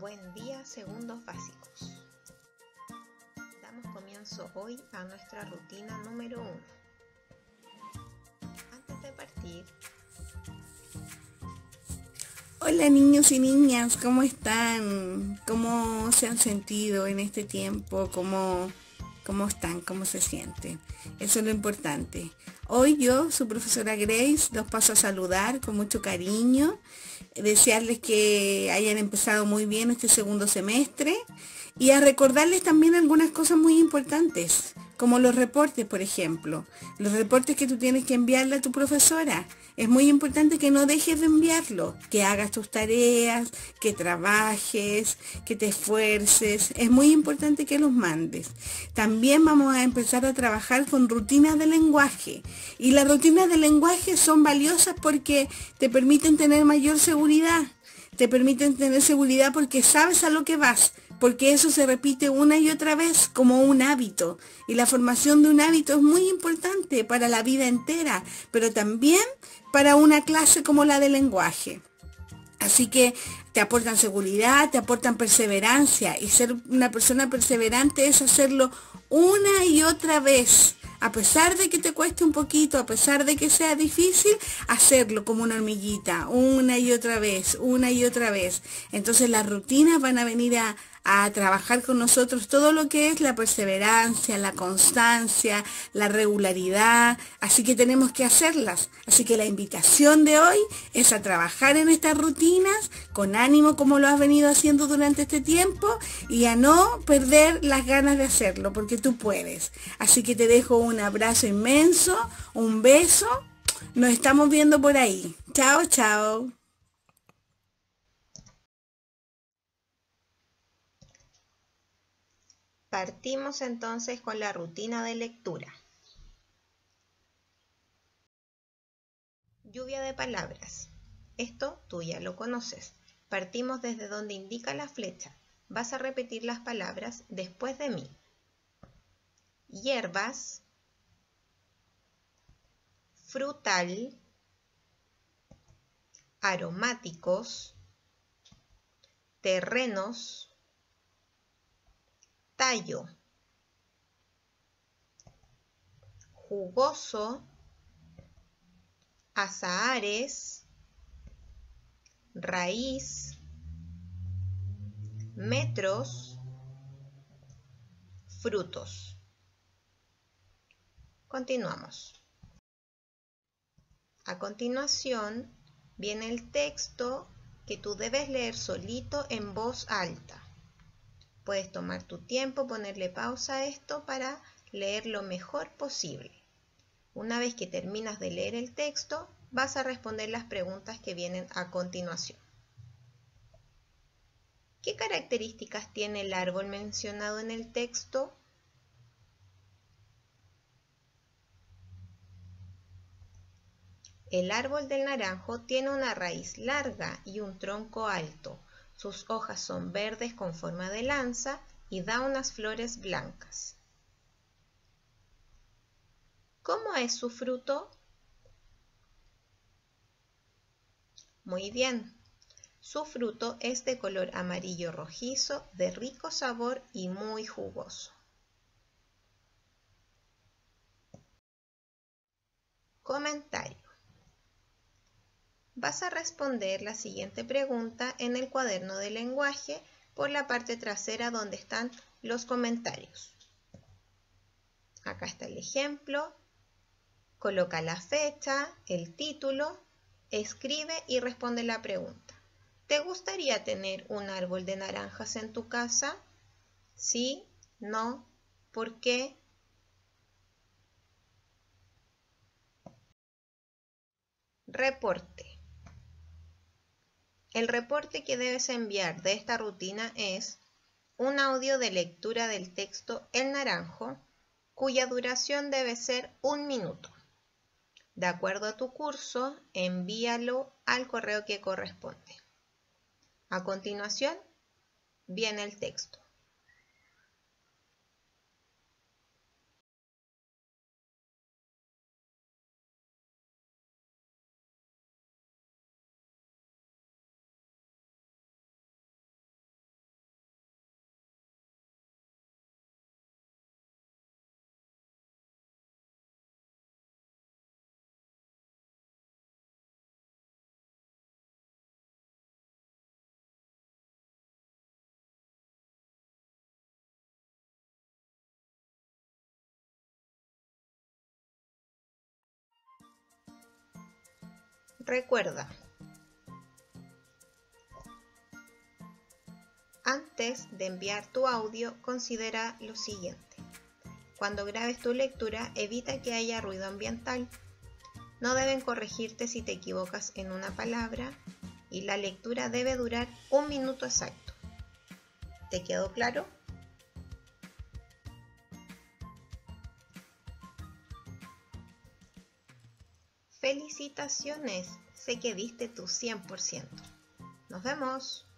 Buen día, segundos básicos. Damos comienzo hoy a nuestra rutina número 1. Antes de partir, Hola niños y niñas, ¿cómo están? ¿Cómo se han sentido en este tiempo? ¿Cómo están? ¿Cómo se sienten? Eso es lo importante. Hoy yo, su profesora Grace, los paso a saludar con mucho cariño, desearles que hayan empezado muy bien este segundo semestre y a recordarles también algunas cosas muy importantes, como los reportes, por ejemplo. Los reportes que tú tienes que enviarle a tu profesora. Es muy importante que no dejes de enviarlo, que hagas tus tareas, que trabajes, que te esfuerces. Es muy importante que los mandes. También vamos a empezar a trabajar con rutinas de lenguaje. Y las rutinas de lenguaje son valiosas porque te permiten tener mayor seguridad. Te permiten tener seguridad porque sabes a lo que vas, porque eso se repite una y otra vez como un hábito. Y la formación de un hábito es muy importante para la vida entera, pero también para una clase como la de lenguaje. Así que te aportan seguridad, te aportan perseverancia, y ser una persona perseverante es hacerlo una y otra vez. A pesar de que te cueste un poquito, a pesar de que sea difícil, hacerlo como una hormiguita, una y otra vez, una y otra vez. Entonces las rutinas van a venir a trabajar con nosotros todo lo que es la perseverancia, la constancia, la regularidad. Así que tenemos que hacerlas. Así que la invitación de hoy es a trabajar en estas rutinas con ánimo como lo has venido haciendo durante este tiempo y a no perder las ganas de hacerlo, porque tú puedes. Así que te dejo un abrazo inmenso, un beso. Nos estamos viendo por ahí. Chao, chao. partimos entonces con la rutina de lectura. Lluvia de palabras. Esto tú ya lo conoces. Partimos desde donde indica la flecha. Vas a repetir las palabras después de mí. Hierbas, frutal, aromáticos, terrenos, tallo, jugoso, azahares, raíz, metros, frutos. Continuamos. A continuación viene el texto que tú debes leer solito en voz alta. Puedes tomar tu tiempo, ponerle pausa a esto para leer lo mejor posible. Una vez que terminas de leer el texto, vas a responder las preguntas que vienen a continuación. ¿Qué características tiene el árbol mencionado en el texto? El árbol del naranjo tiene una raíz larga y un tronco alto. Sus hojas son verdes con forma de lanza y da unas flores blancas. ¿Cómo es su fruto? Muy bien. Su fruto es de color amarillo rojizo, de rico sabor y muy jugoso. Comentario. Vas a responder la siguiente pregunta en el cuaderno de lenguaje por la parte trasera donde están los comentarios. Acá está el ejemplo. Coloca la fecha, el título, escribe y responde la pregunta. ¿Te gustaría tener un árbol de naranjas en tu casa? ¿Sí? ¿No? ¿Por qué? Reporte. El reporte que debes enviar de esta rutina es un audio de lectura del texto El Naranjo, cuya duración debe ser 1 minuto. De acuerdo a tu curso, envíalo al correo que corresponde. A continuación, viene el texto. Recuerda, antes de enviar tu audio, considera lo siguiente. Cuando grabes tu lectura, evita que haya ruido ambiental. No deben corregirte si te equivocas en una palabra y la lectura debe durar 1 minuto exacto. ¿Te quedó claro? ¡Felicitaciones! Sé que diste tu 100%. ¡Nos vemos!